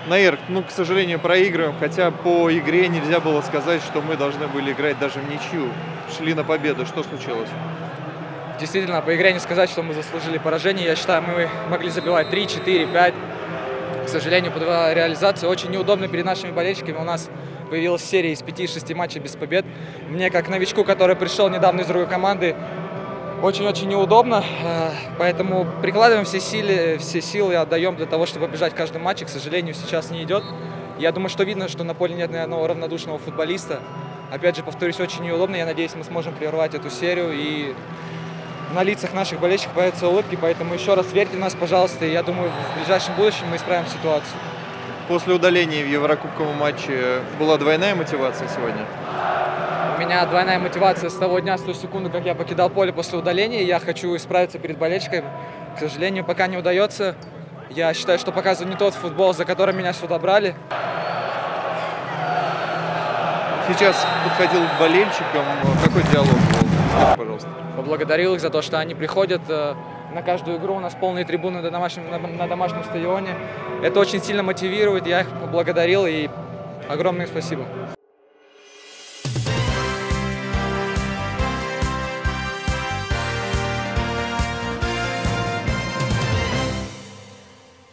Наир, ну, к сожалению, проигрываем, хотя по игре нельзя было сказать, что мы должны были играть даже в ничью. Шли на победу. Что случилось? Действительно, по игре не сказать, что мы заслужили поражение. Я считаю, мы могли забивать 3, 4, 5. К сожалению, подвела реализация. Очень неудобно перед нашими болельщиками. У нас появилась серия из 5-6 матчей без побед. Мне, как новичку, который пришел недавно из другой команды, очень-очень неудобно. Поэтому прикладываем все силы отдаем для того, чтобы побежать в каждом матче. К сожалению, сейчас не идет. Я думаю, что видно, что на поле нет ни одного равнодушного футболиста. Опять же, повторюсь, очень неудобно. Я надеюсь, мы сможем прервать эту серию и на лицах наших болельщиков появятся улыбки, поэтому еще раз верьте в нас, пожалуйста, и я думаю, в ближайшем будущем мы исправим ситуацию. После удаления в Еврокубковом матче была двойная мотивация сегодня? У меня двойная мотивация с того дня, с той секунды, как я покидал поле после удаления. Я хочу исправиться перед болельщиками. К сожалению, пока не удается. Я считаю, что показываю не тот футбол, за который меня сюда брали. Сейчас подходил к болельщикам. Какой диалог был? Скажи, пожалуйста. Поблагодарил их за то, что они приходят на каждую игру. У нас полные трибуны на домашнем стадионе. Это очень сильно мотивирует. Я их поблагодарил и огромное спасибо.